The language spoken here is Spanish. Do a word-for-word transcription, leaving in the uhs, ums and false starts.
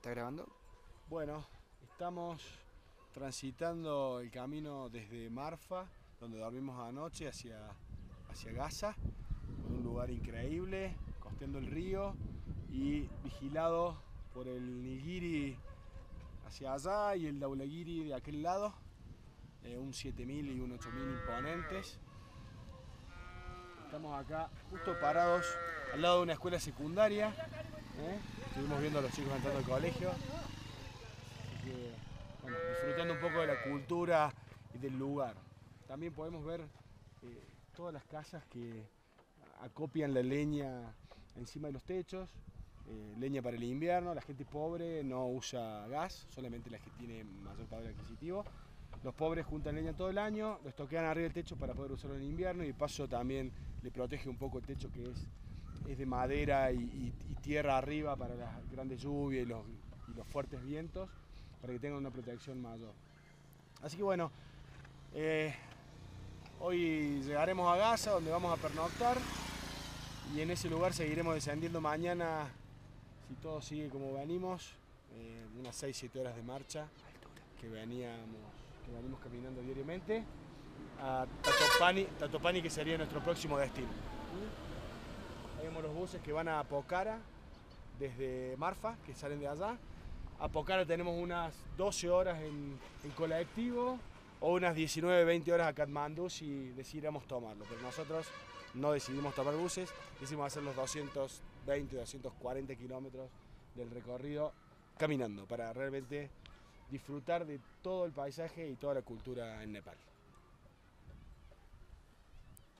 ¿Está grabando? Bueno, estamos transitando el camino desde Marfa, donde dormimos anoche, hacia, hacia Gaza, en un lugar increíble, costeando el río y vigilado por el Nilgiri hacia allá y el Dhaulagiri de aquel lado, eh, un siete mil y un ocho mil imponentes. Estamos acá justo parados al lado de una escuela secundaria. ¿eh? Estuvimos viendo a los chicos entrando al colegio. Así que, bueno, disfrutando un poco de la cultura y del lugar. También podemos ver eh, todas las casas que acopian la leña encima de los techos, eh, leña para el invierno. La gente pobre no usa gas, solamente la que tiene mayor poder adquisitivo. Los pobres juntan leña todo el año, los toquean arriba del techo para poder usarlo en invierno y de paso también le protege un poco el techo, que es, es de madera y, y, y tierra arriba para las grandes lluvias y los, y los fuertes vientos, para que tengan una protección mayor. Así que bueno, eh, hoy llegaremos a Gaza, donde vamos a pernoctar, y en ese lugar seguiremos descendiendo mañana, si todo sigue como venimos, eh, unas seis siete horas de marcha que veníamos, que venimos caminando diariamente, a Tatopani, Tatopani, que sería nuestro próximo destino. Ahí vemos los buses que van a Pokhara desde Marfa, que salen de allá. A Pokhara tenemos unas doce horas en, en colectivo o unas diecinueve veinte horas a Katmandú si decidiéramos tomarlo, pero nosotros no decidimos tomar buses, decidimos hacer los doscientos veinte, doscientos cuarenta kilómetros del recorrido caminando para realmente disfrutar de todo el paisaje y toda la cultura en Nepal.